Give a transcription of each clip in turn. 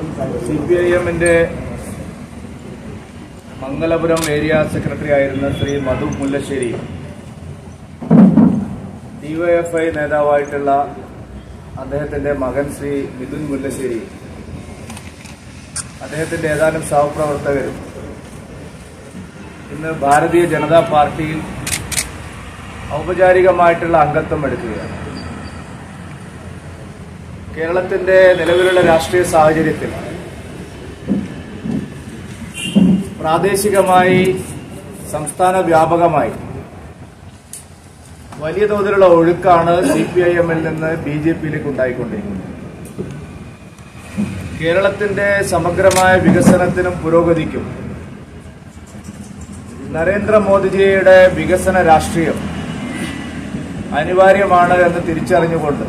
CPIM-ന്റെ Mangalapuram area secretary ആയിരുന്ന ശ്രീ മധു Mullassery DYFI നേതാവായിട്ടുള്ള അദ്ദേഹത്തിന്റെ മകൻ ശ്രീ മിഥുൻ മുല്ലശ്ശേരി അദ്ദേഹത്തിന്റെ ഏതാനും സഹപ്രവർത്തകരും ഇന്ന് ഭാരതീയ ജനതാ പാർട്ടിയിൽ ഔപചാരികമായിട്ടുള്ള അംഗത്വം എടുക്കുകയാണ്. കേരളത്തിന്റെ നിലവിലുള്ള രാഷ്ട്രീയ സാഹചര്യത്തിൽ പ്രാദേശികമായി സംസ്ഥാന വ്യാപകമായി വലിയ തോതിലുള്ള ഒഴുക്കാണ് CPIM-ൽ നിന്ന് BJP-യിലേക്ക് ഉണ്ടായിക്കൊണ്ടിരിക്കുന്നത്. കേരളത്തിന്റെ സമഗ്രമായ വികസനത്തിനും പുരോഗതിക്കും നരേന്ദ്രമോദിജിയുടെ വികസന രാഷ്ട്രീയം അനിവാര്യമാണ് എന്ന് തിരിച്ചറിഞ്ഞുകൊണ്ട്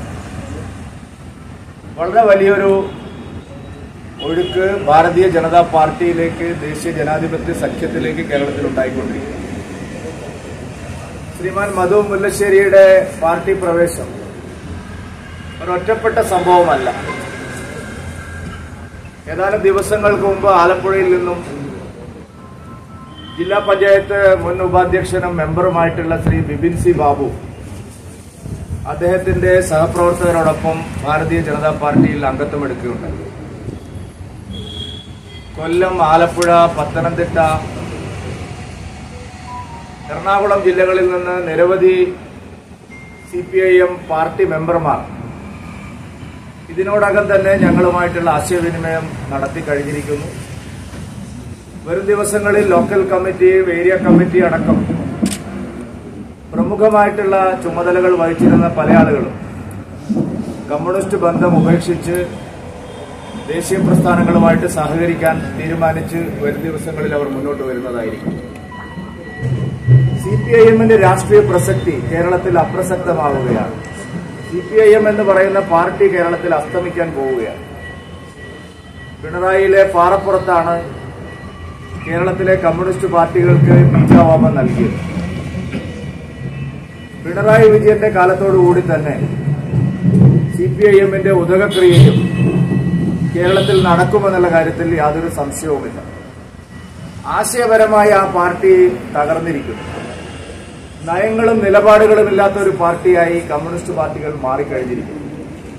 വളരെ വലിയൊരു ഒഴുക്ക് ഭാരതീയ ജനതാ പാർട്ടിയിലേക്ക്, ദേശീയ ജനാധിപത്യ സഖ്യത്തിലേക്ക് കേരളത്തിൽ ഉണ്ടായിക്കൊണ്ടിരിക്കുന്നു. ശ്രീമാൻ മധു മുല്ലശ്ശേരിയുടെ പാർട്ടി പ്രവേശം ഒരൊറ്റപ്പെട്ട സംഭവമല്ല. ഏതാനും ദിവസങ്ങൾക്ക് മുമ്പ് ആലപ്പുഴയിൽ നിന്നും ജില്ലാ പഞ്ചായത്ത് മുൻ ഉപാധ്യക്ഷനും മെമ്പറുമായിട്ടുള്ള ശ്രീ ബിപിൻ സി ബാബു അദ്ദേഹത്തിന്റെ സഹപ്രവർത്തകരോടൊപ്പം ഭാരതീയ ജനതാ പാർട്ടിയിൽ അംഗത്വം എടുക്കുകയുണ്ടായി. കൊല്ലം, ആലപ്പുഴ, പത്തനംതിട്ട, എറണാകുളം ജില്ലകളിൽ നിന്ന് നിരവധി CPIM പാർട്ടി മെമ്പർമാർ ഇതിനോടകം തന്നെ ഞങ്ങളുമായിട്ടുള്ള ആശയവിനിമയം നടത്തി കഴിഞ്ഞിരിക്കുന്നു. വരും ദിവസങ്ങളിൽ ലോക്കൽ കമ്മിറ്റി, ഏരിയ കമ്മിറ്റി അടക്കം പ്രമുഖമായിട്ടുള്ള ചുമതലകൾ വഹിച്ചിരുന്ന പല ആളുകളും കമ്മ്യൂണിസ്റ്റ് ബന്ധം ഉപേക്ഷിച്ച് ദേശീയ പ്രസ്ഥാനങ്ങളുമായിട്ട് സഹകരിക്കാൻ തീരുമാനിച്ച് വരും ദിവസങ്ങളിൽ അവർ മുന്നോട്ട് വരുന്നതായിരിക്കും. CPIM-ന്റെ രാഷ്ട്രീയ പ്രസക്തി കേരളത്തിൽ അപ്രസക്തമാവുകയാണ്. CPIM എന്ന് പറയുന്ന പാർട്ടി കേരളത്തിൽ അസ്തമിക്കാൻ പോവുകയാണ്. പിണറായിയിലെ പാറപ്പുറത്താണ് കേരളത്തിലെ കമ്മ്യൂണിസ്റ്റ് പാർട്ടികൾക്ക് ബീജാവാപം നൽകിയത്. പിണറായി വിജയന്റെ കാലത്തോടുകൂടി തന്നെ CPIM-ന്റെ ഉദകക്രിയയും കേരളത്തിൽ നടക്കുമെന്നുള്ള കാര്യത്തിൽ യാതൊരു സംശയവുമില്ല. ആശയപരമായി ആ പാർട്ടി തകർന്നിരിക്കുന്നു. നയങ്ങളും നിലപാടുകളും ഇല്ലാത്ത ഒരു പാർട്ടിയായി കമ്മ്യൂണിസ്റ്റ് പാർട്ടികൾ മാറിക്കഴിഞ്ഞിരിക്കുന്നു.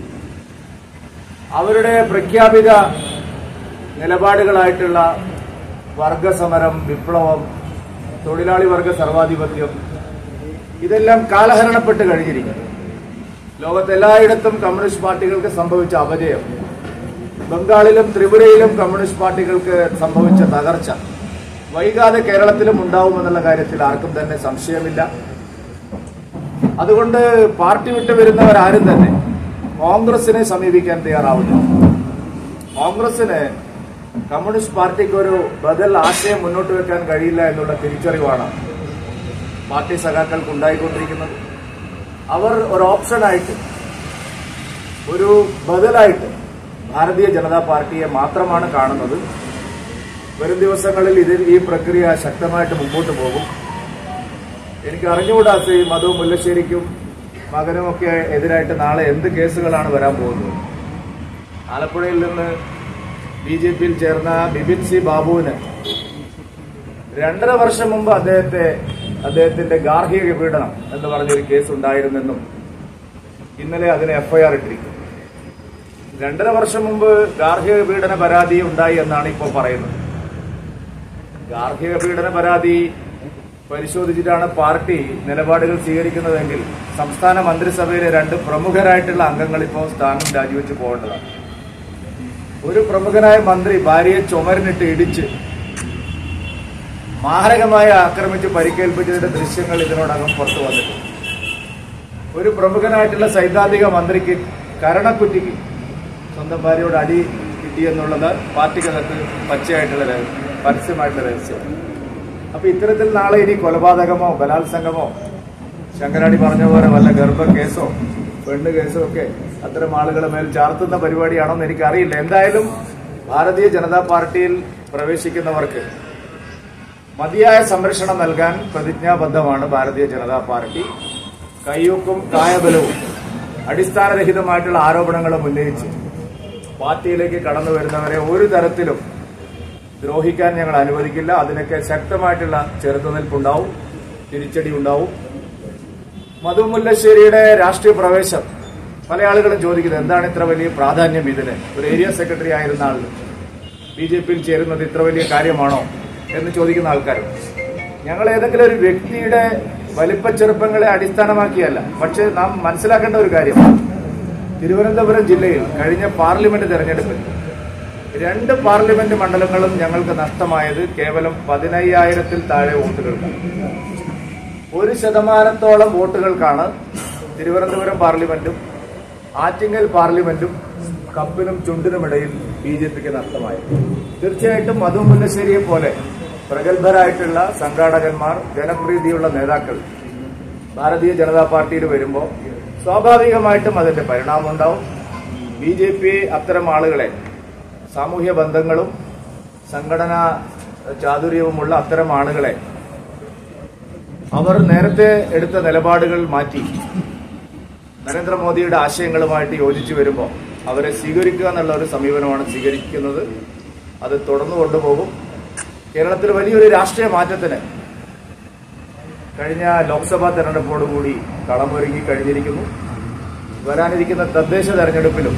അവരുടെ പ്രഖ്യാപിത നിലപാടുകളായിട്ടുള്ള വർഗസമരം, വിപ്ലവം, തൊഴിലാളി വർഗ സർവാധിപത്യം ഇതെല്ലാം കാലഹരണപ്പെട്ട് കഴിഞ്ഞിരിക്കുന്നു. ലോകത്തെല്ലായിടത്തും കമ്മ്യൂണിസ്റ്റ് പാർട്ടികൾക്ക് സംഭവിച്ച അപജയം, ബംഗാളിലും ത്രിപുരയിലും കമ്മ്യൂണിസ്റ്റ് പാർട്ടികൾക്ക് സംഭവിച്ച തകർച്ച വൈകാതെ കേരളത്തിലും ഉണ്ടാവുമെന്നുള്ള കാര്യത്തിൽ ആർക്കും തന്നെ സംശയമില്ല. അതുകൊണ്ട് പാർട്ടി വിട്ടു വരുന്നവരാരും തന്നെ കോൺഗ്രസിനെ സമീപിക്കാൻ തയ്യാറാവുന്നു. കോൺഗ്രസിന് കമ്മ്യൂണിസ്റ്റ് പാർട്ടിക്ക് ഒരു ബദൽ ആശയം മുന്നോട്ട് വെക്കാൻ കഴിയില്ല എന്നുള്ള തിരിച്ചറിവാണ് പാർട്ടി സഖാക്കൾക്ക് ഉണ്ടായിക്കൊണ്ടിരിക്കുന്നത്. അവർ ഒരു ഓപ്ഷനായിട്ട്, ഒരു ബദലായിട്ട് ഭാരതീയ ജനതാ പാർട്ടിയെ മാത്രമാണ് കാണുന്നത്. വരും ദിവസങ്ങളിൽ ഈ പ്രക്രിയ ശക്തമായിട്ട് മുമ്പോട്ട് പോകും. എനിക്ക് അറിഞ്ഞുകൂടാ ശ്രീ മധു മുല്ലശ്ശേരിക്കും മകനുമൊക്കെ എതിരായിട്ട് നാളെ എന്ത് കേസുകളാണ് വരാൻ പോകുന്നത്. ആലപ്പുഴയിൽ നിന്ന് BJP-യിൽ ചേർന്ന ബിപിൻ സി ബാബുവിന് 2.5 വർഷം മുമ്പ് അദ്ദേഹത്തിന്റെ ഗാർഹിക പീഡനം എന്ന് പറഞ്ഞൊരു കേസ് ഉണ്ടായിരുന്നെന്നും ഇന്നലെ അതിന് FIR ഇട്ടിരിക്കുന്നു. 2.5 വർഷം മുമ്പ് ഗാർഹിക പീഡന പരാതി ഉണ്ടായി എന്നാണ് ഇപ്പോൾ പറയുന്നത്. ഗാർഹിക പീഡന പരാതി പരിശോധിച്ചിട്ടാണ് പാർട്ടി നിലപാടുകൾ സ്വീകരിക്കുന്നതെങ്കിൽ സംസ്ഥാന മന്ത്രിസഭയിലെ 2 പ്രമുഖരായിട്ടുള്ള അംഗങ്ങൾ ഇപ്പോൾ സ്ഥാനം രാജിവെച്ച് പോകേണ്ടതാണ്. ഒരു പ്രമുഖനായ മന്ത്രി ഭാര്യയെ ചുമരിനിട്ട് ഇടിച്ച് മാരകമായി ആക്രമിച്ച് പരിക്കേൽപ്പിച്ചതിന്റെ ദൃശ്യങ്ങൾ ഇതിനോടകം പുറത്തു വന്നിട്ടുണ്ട്. ഒരു പ്രമുഖനായിട്ടുള്ള സൈദ്ധാന്തിക മന്ത്രിക്ക് കരണക്കുറ്റിക്ക് സ്വന്തം ഭാര്യയോട് അടി കിട്ടിയെന്നുള്ളത് പാർട്ടിക്കകത്ത് പരസ്യമായിട്ടുള്ള രഹസ്യമാണ്. അപ്പൊ ഇത്തരത്തിൽ നാളെ ഇനി കൊലപാതകമോ ബലാത്സംഗമോ ശങ്കരാടി പറഞ്ഞ പോലെ വല്ല ഗർഭക്കേസോ പെണ്ണ് കേസോ ഒക്കെ അത്തരം ആളുകളെ മേൽ ചാർത്തുന്ന പരിപാടിയാണോന്ന് എനിക്കറിയില്ല. എന്തായാലും ഭാരതീയ ജനതാ പാർട്ടിയിൽ പ്രവേശിക്കുന്നവർക്ക് മതിയായ സംരക്ഷണം നൽകാൻ പ്രതിജ്ഞാബദ്ധമാണ് ഭാരതീയ ജനതാ പാർട്ടി. കയ്യൂക്കും കായബലവും അടിസ്ഥാനരഹിതമായിട്ടുള്ള ആരോപണങ്ങളും ഉന്നയിച്ച് പാർട്ടിയിലേക്ക് കടന്നു വരുന്നവരെ ഒരു തരത്തിലും ദ്രോഹിക്കാൻ ഞങ്ങൾ അനുവദിക്കില്ല. അതിനൊക്കെ ശക്തമായിട്ടുള്ള ചെറുത്തുനിൽപ്പുണ്ടാവും, തിരിച്ചടി ഉണ്ടാവും. മധു മുല്ലശ്ശേരിയുടെ രാഷ്ട്രീയ പ്രവേശം പല ആളുകളും ചോദിക്കുന്നത് എന്താണ് ഇത്ര വലിയ പ്രാധാന്യം ഇതിന്? ഒരു ഏരിയ സെക്രട്ടറി ആയിരുന്ന ആൾ BJPയിൽ ചേരുന്നത് ഇത്ര വലിയ കാര്യമാണോ എന്ന് ചോദിക്കുന്ന ആൾക്കാരുണ്ട്. ഞങ്ങൾ ഏതെങ്കിലും ഒരു വ്യക്തിയുടെ വലിപ്പച്ചെറുപ്പങ്ങളെ അടിസ്ഥാനമാക്കിയല്ല. പക്ഷെ നാം മനസ്സിലാക്കേണ്ട ഒരു കാര്യം, തിരുവനന്തപുരം ജില്ലയിൽ കഴിഞ്ഞ പാർലമെന്റ് തെരഞ്ഞെടുപ്പിൽ 2 പാർലമെന്റ് മണ്ഡലങ്ങളും ഞങ്ങൾക്ക് നഷ്ടമായത് കേവലം 15,000-ൽ താഴെ വോട്ടുകൾക്ക്. 1% വോട്ടുകൾക്കാണ് തിരുവനന്തപുരം പാർലമെന്റും ആറ്റിങ്ങൽ പാർലമെന്റും കപ്പിനും ചുണ്ടിനുമിടയിൽ BJPക്ക് നഷ്ടമായത്. തീർച്ചയായിട്ടും മധു മുല്ലശ്ശേരിയെ പോലെ പ്രഗത്ഭരായിട്ടുള്ള സംഘാടകന്മാർ, ജനപ്രീതിയുള്ള നേതാക്കൾ ഭാരതീയ ജനതാ പാർട്ടിയിൽ വരുമ്പോൾ സ്വാഭാവികമായിട്ടും അതിന്റെ പരിണാമം ഉണ്ടാവും. BJP അത്തരം ആളുകളെ, സാമൂഹ്യ ബന്ധങ്ങളും സംഘടനാ ചാതുര്യവുമുള്ള അത്തരം ആളുകളെ അവർ നേരത്തെ എടുത്ത നിലപാടുകൾ മാറ്റി നരേന്ദ്രമോദിയുടെ ആശയങ്ങളുമായിട്ട് യോജിച്ചു വരുമ്പോൾ അവരെ സ്വീകരിക്കുക എന്നുള്ള ഒരു സമീപനമാണ് സ്വീകരിക്കുന്നത്. അത് തുടർന്നു കൊണ്ടുപോകും. കേരളത്തിൽ വലിയൊരു രാഷ്ട്രീയ മാറ്റത്തിന് കഴിഞ്ഞ ലോക്സഭാ തെരഞ്ഞെടുപ്പോടുകൂടി കളമൊരുങ്ങി കഴിഞ്ഞിരിക്കുന്നു. വരാനിരിക്കുന്ന തദ്ദേശ തെരഞ്ഞെടുപ്പിലും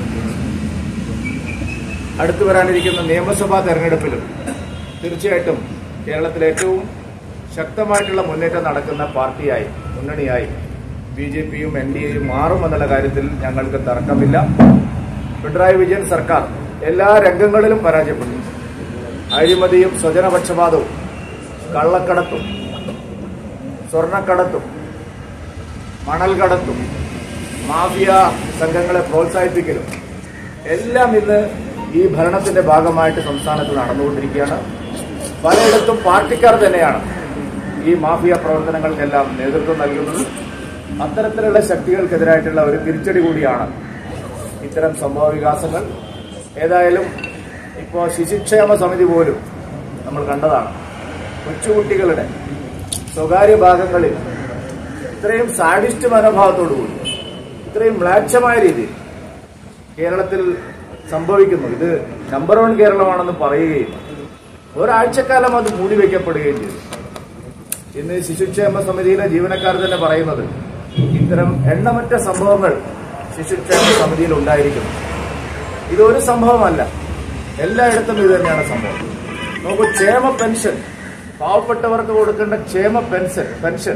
അടുത്തു വരാനിരിക്കുന്ന നിയമസഭാ തെരഞ്ഞെടുപ്പിലും തീർച്ചയായിട്ടും കേരളത്തിലെ ഏറ്റവും ശക്തമായിട്ടുള്ള മുന്നേറ്റം നടക്കുന്ന പാർട്ടിയായി, മുന്നണിയായി BJPയും NDAയും മാറുമെന്നുള്ള കാര്യത്തിൽ ഞങ്ങൾക്ക് തർക്കമില്ല. പിണറായി വിജയൻ സർക്കാർ എല്ലാ രംഗങ്ങളിലും പരാജയപ്പെട്ടു. അഴിമതിയും സ്വജനപക്ഷപാതവും കള്ളക്കടത്തും സ്വർണ്ണക്കടത്തും മണൽക്കടത്തും മാഫിയ സംഘങ്ങളെ പ്രോത്സാഹിപ്പിക്കലും എല്ലാം ഇന്ന് ഈ ഭരണത്തിന്റെ ഭാഗമായിട്ട് സംസ്ഥാനത്ത് നടന്നുകൊണ്ടിരിക്കുകയാണ്. പലയിടത്തും പാർട്ടിക്കാർ തന്നെയാണ് ഈ മാഫിയ പ്രവർത്തനങ്ങൾക്കെല്ലാം നേതൃത്വം നൽകുന്നത്. അത്തരത്തിലുള്ള ശക്തികൾക്കെതിരായിട്ടുള്ള ഒരു തിരിച്ചടി കൂടിയാണ് ഇത്തരം സംഭവ വികാസങ്ങൾ. ഏതായാലും ഇപ്പോൾ ശിശുക്ഷേമ സമിതി പോലും നമ്മൾ കണ്ടതാണ്. കൊച്ചുകുട്ടികളുടെ സ്വകാര്യ ഭാഗങ്ങളിൽ ഇത്രയും സാഡിസ്റ്റ് മനോഭാവത്തോടുകൂടി, ഇത്രയും മ്ലേച്ഛമായ രീതിയിൽ കേരളത്തിൽ സംഭവിക്കുന്നു. ഇത് നമ്പർ 1 കേരളമാണെന്ന് പറയുകയും ഒരാഴ്ചക്കാലം അത് മൂടിവെക്കപ്പെടുകയും ചെയ്തു. ഇന്ന് ശിശുക്ഷേമ സമിതിയിലെ ജീവനക്കാർ തന്നെ പറയുന്നത് ഇത്തരം എണ്ണമറ്റ സംഭവങ്ങൾ ശിശുക്ഷേമ സമിതിയിൽ ഉണ്ടായിരിക്കുന്നു. ഇതൊരു സംഭവമല്ല, എല്ലായിടത്തും ഇത് തന്നെയാണ് സംഭവം. നമുക്ക് ക്ഷേമ പെൻഷൻ, പാവപ്പെട്ടവർക്ക് കൊടുക്കേണ്ട ക്ഷേമ പെൻഷൻ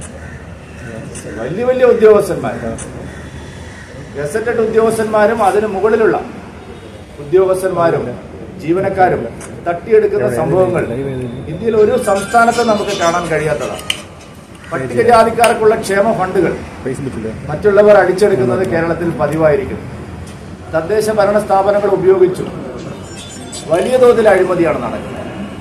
വലിയ വലിയ ഉദ്യോഗസ്ഥന്മാർ, ഗസറ്റഡ് ഉദ്യോഗസ്ഥന്മാരും അതിന് മുകളിലുള്ള ഉദ്യോഗസ്ഥന്മാരും ജീവനക്കാരും തട്ടിയെടുക്കുന്ന സംഭവങ്ങൾ ഇന്ത്യയിൽ ഒരു സംസ്ഥാനത്ത് നമുക്ക് കാണാൻ കഴിയാത്തതാണ്. പട്ടികജാതിക്കാർക്കുള്ള ക്ഷേമ ഫണ്ടുകൾ മറ്റുള്ളവർ അടിച്ചെടുക്കുന്നത് കേരളത്തിൽ പതിവായിരിക്കും. തദ്ദേശ ഭരണ സ്ഥാപനങ്ങൾ ഉപയോഗിച്ചു വലിയ തോതിൽ അഴിമതിയാണ് നടക്കുന്നത്.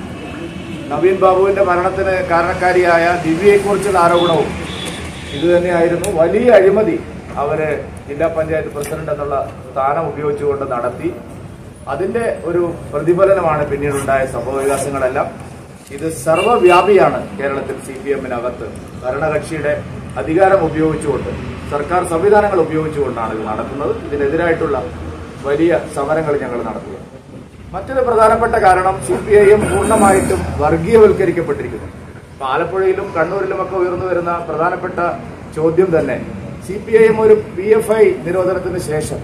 നവീൻ ബാബുവിന്റെ മരണത്തിന് കാരണക്കാരിയായ ദിവ്യയെക്കുറിച്ചുള്ള ആരോപണവും ഇതുതന്നെയായിരുന്നു. വലിയ അഴിമതി അവര് ജില്ലാ പഞ്ചായത്ത് പ്രസിഡന്റ് എന്നുള്ള സ്ഥാനം ഉപയോഗിച്ചുകൊണ്ട് നടത്തി. അതിന്റെ ഒരു പ്രതിഫലനമാണ് പിന്നീടുണ്ടായ സംഭവവികാസങ്ങളെല്ലാം. ഇത് സർവ്വവ്യാപിയാണ്. കേരളത്തിൽ CPM-നകത്ത് ഭരണകക്ഷിയുടെ അധികാരം ഉപയോഗിച്ചുകൊണ്ട്, സർക്കാർ സംവിധാനങ്ങൾ ഉപയോഗിച്ചുകൊണ്ടാണ് ഇത് നടക്കുന്നത്. ഇതിനെതിരായിട്ടുള്ള വലിയ സമരങ്ങൾ ഞങ്ങൾ നടത്തുക. മറ്റൊരു പ്രധാനപ്പെട്ട കാരണം CPIM പൂർണ്ണമായിട്ടും വർഗീയവൽക്കരിക്കപ്പെട്ടിരിക്കുന്നു. ആലപ്പുഴയിലും കണ്ണൂരിലുമൊക്കെ ഉയർന്നു വരുന്ന പ്രധാനപ്പെട്ട ചോദ്യം തന്നെ CPIM ഒരു PFI നിരോധനത്തിന് ശേഷം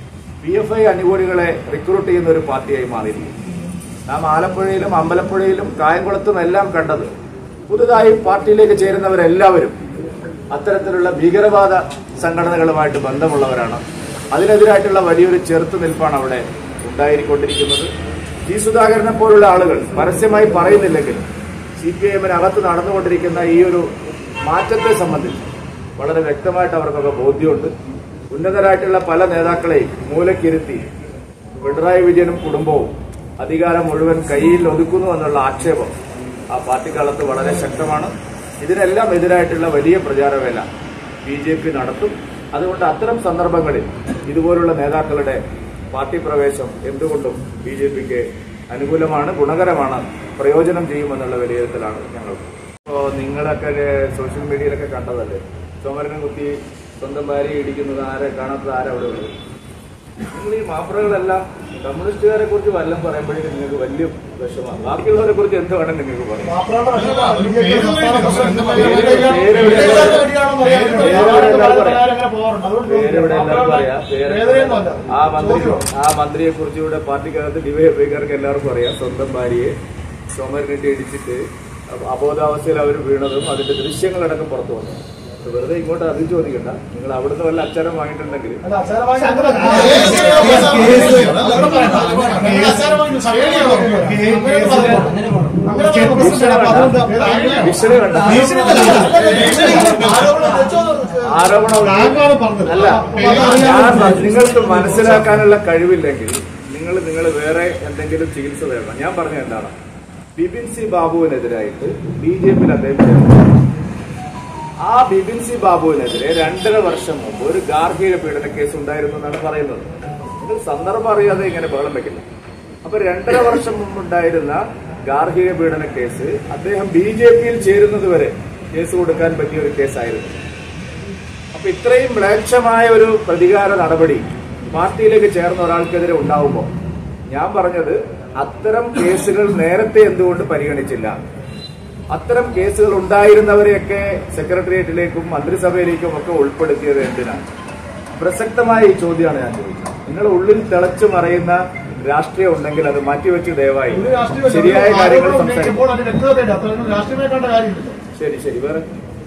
PFI അനുകൂലികളെ റിക്രൂട്ട് ചെയ്യുന്ന ഒരു പാർട്ടിയായി മാറിയിരിക്കുന്നു. നാം ആലപ്പുഴയിലും അമ്പലപ്പുഴയിലും കായംകുളത്തും എല്ലാം കണ്ടത് പുതുതായി പാർട്ടിയിലേക്ക് ചേരുന്നവരെല്ലാവരും അത്തരത്തിലുള്ള ഭീകരവാദ സംഘടനകളുമായിട്ട് ബന്ധമുള്ളവരാണ്. അതിനെതിരായിട്ടുള്ള വലിയൊരു ചെറുത്തുനിൽപ്പാണ് അവിടെ ഉണ്ടായിക്കൊണ്ടിരിക്കുന്നത്. G. സുധാകരനെ പോലുള്ള ആളുകൾ പരസ്യമായി പറയുന്നില്ലെങ്കിൽ CPIM-നകത്ത് നടന്നുകൊണ്ടിരിക്കുന്ന ഈ ഒരു മാറ്റത്തെ സംബന്ധിച്ച് വളരെ വ്യക്തമായിട്ട് അവർക്കൊക്കെ ബോധ്യമുണ്ട്. ഉന്നതരായിട്ടുള്ള പല നേതാക്കളെയും മൂലക്കിരുത്തി പിണറായി വിജയനും കുടുംബവും അധികാരം മുഴുവൻ കയ്യിൽ ഒതുക്കുന്നു എന്നുള്ള ആക്ഷേപം ആ പാർട്ടിക്കാലത്ത് വളരെ ശക്തമാണ്. ഇതിനെല്ലാം എതിരായിട്ടുള്ള വലിയ പ്രചാരവേല BJP നടത്തും. അതുകൊണ്ട് അത്തരം സന്ദർഭങ്ങളിൽ ഇതുപോലുള്ള നേതാക്കളുടെ പാർട്ടി പ്രവേശം എന്തുകൊണ്ടും BJPക്ക് അനുകൂലമാണ്, ഗുണകരമാണ്, പ്രയോജനം ചെയ്യുമെന്നുള്ള വിലയിരുത്തലാണ് ഞങ്ങൾ. ഇപ്പോൾ നിങ്ങളൊക്കെ സോഷ്യൽ മീഡിയയിലൊക്കെ കണ്ടതല്ലേ, ചുമരനെ കുത്തി സ്വന്തം ഭാര്യയെ ഇടിക്കുന്നത് ആരെ കാണാത്തത് ആരവിടെ ഉള്ളത്? നിങ്ങൾ ഈ മാഫിയകളെല്ലാം കമ്മ്യൂണിസ്റ്റുകാരെ കുറിച്ച് വല്ലതും പറയുമ്പോഴേക്കും നിങ്ങൾക്ക് വലിയ വിഷമമാണ്. ബാക്കിയുള്ളവരെ കുറിച്ച് എന്ത് വേണം നിങ്ങൾക്ക് പറയാം? പേരെവിടെ എല്ലാവർക്കും അറിയാം. ആ മന്ത്രിയെ കുറിച്ച് ഇവിടെ പാർട്ടിക്കകത്ത് ഡിവൈഎഫ്ഐക്കാർക്ക് എല്ലാവർക്കും അറിയാം. സ്വന്തം ഭാര്യയെ ചുമരിനിട്ട് ഇടിച്ചിട്ട് അബോധാവസ്ഥയിൽ അവർ വീണതും അതിന്റെ ദൃശ്യങ്ങളടക്കം പുറത്തു വന്നു. വെറുതെ ഇങ്ങോട്ട് അത് ചോദിക്കണ്ട. നിങ്ങൾ അവിടുന്ന് വല്ല അച്ചാരം വാങ്ങിയിട്ടുണ്ടെങ്കിൽ ആരോപണം അല്ല. നിങ്ങൾക്ക് മനസ്സിലാക്കാനുള്ള കഴിവില്ലെങ്കിൽ നിങ്ങൾ വേറെ എന്തെങ്കിലും ചികിത്സ തരണം. ഞാൻ പറഞ്ഞ എന്താണ്, ബിപിൻ സി ബാബുവിനെതിരായിട്ട് BJP അദ്ദേഹം ആ ബിപിൻ സി ബാബുവിനെതിരെ 2.5 വർഷം മുമ്പ് ഒരു ഗാർഹിക പീഡന കേസ് ഉണ്ടായിരുന്നു എന്നാണ് പറയുന്നത്. നിങ്ങൾ സന്ദർഭം അറിയാതെ ഇങ്ങനെ ബഹളം വെക്കില്ല. അപ്പൊ 2.5 വർഷം മുമ്പുണ്ടായിരുന്ന ഗാർഹിക പീഡന കേസ് അദ്ദേഹം BJP-യിൽ ചേരുന്നത് വരെ കേസ് കൊടുക്കാൻ പറ്റിയ ഒരു കേസായിരുന്നു. അപ്പൊ ഇത്രയും മ്ലേച്ഛമായ ഒരു പ്രതികാര നടപടി പാർട്ടിയിലേക്ക് ചേർന്ന ഒരാൾക്കെതിരെ ഉണ്ടാവുമ്പോൾ ഞാൻ പറഞ്ഞത്, അത്തരം കേസുകൾ നേരത്തെ എന്തുകൊണ്ട് പരിഗണിച്ചില്ല? അത്തരം കേസുകൾ ഉണ്ടായിരുന്നവരെയൊക്കെ സെക്രട്ടേറിയറ്റിലേക്കും മന്ത്രിസഭയിലേക്കും ഒക്കെ ഉൾപ്പെടുത്തിയത് എന്തിനാണ്? പ്രസക്തമായ ഈ ചോദ്യമാണ് ഞാൻ ചോദിച്ചത്. നിങ്ങളുടെ ഉള്ളിൽ തിളച്ചു മറയുന്ന രാഷ്ട്രീയം ഉണ്ടെങ്കിൽ അത് മാറ്റിവെച്ച് ദയവായി ശരിയായ കാര്യങ്ങൾ സംസാരിക്കും. ശരി ശരി. വേറെ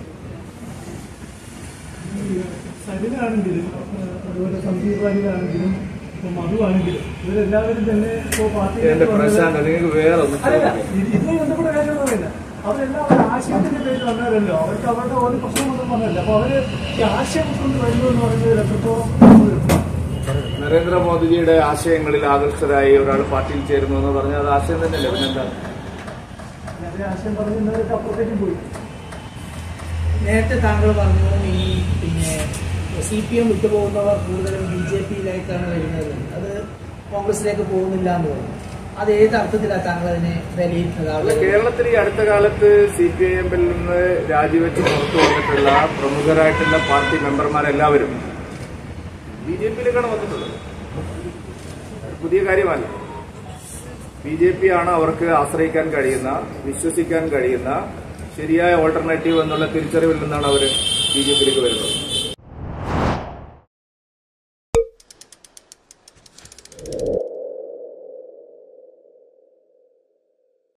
സരിനാണെങ്കിലും അതുപോലെ സംഗീതാണെങ്കിലും മധുവാണെങ്കിലും ഇവരെല്ലാവരും തന്നെ പ്രശാന്ത് നിങ്ങൾക്ക് വേറെ ഒന്നും ഇതിനെ ബന്ധപ്പെട്ട കാര്യങ്ങളൊന്നുമില്ല. അവരെല്ലാം ഒരു ആശയത്തിന്റെ പേരിൽ വന്നവരല്ലോ. അവർക്ക് അവരുടെ ഒരു പ്രശ്നമൊന്നും വന്നല്ല. അപ്പൊ അവര് ഈ ആശയം കൊണ്ട് വരുന്നു എന്ന് പറയുന്നത് എത്രത്തോളം നരേന്ദ്രമോദിജിയുടെ ആശയങ്ങളിൽ ആകർഷകരായി ഒരാൾ പാർട്ടിയിൽ ചേരുന്നു എന്ന് പറഞ്ഞാൽ അത് ആശയം തന്നെയല്ലേ? പിന്നെന്താ ആശയം പറഞ്ഞവരൊക്കെ അപ്പുറത്തേക്കും പോയി. നേരത്തെ താങ്കൾ പറഞ്ഞു ഈ CPM വിട്ടുപോകുന്നവർ കൂടുതലും BJP-യിലേക്കാണ് വരുന്നത്, അത് കോൺഗ്രസിലേക്ക് പോകുന്നില്ല എന്ന് പറഞ്ഞു. അത് ഏത് അർത്ഥത്തിലാണ് താങ്കൾ അതിനെ വിലയിരുത്തുന്നത്? കേരളത്തിൽ ഈ അടുത്ത കാലത്ത് CPIM-ൽ നിന്ന് രാജിവെച്ച് പുറത്തു വന്നിട്ടുള്ള പ്രമുഖരായിട്ടുള്ള പാർട്ടി മെമ്പർമാരെല്ലാവരും BJP-യിലേക്കാണ് വന്നിട്ടുള്ളത്. പുതിയ കാര്യമല്ല. BJP ആണ് അവർക്ക് ആശ്രയിക്കാൻ കഴിയുന്ന, വിശ്വസിക്കാൻ കഴിയുന്ന ശരിയായ ഓൾട്ടർനേറ്റീവ് എന്നുള്ള തിരിച്ചറിവിൽ നിന്നാണ് അവർ BJP-യിലേക്ക് വരുന്നത്.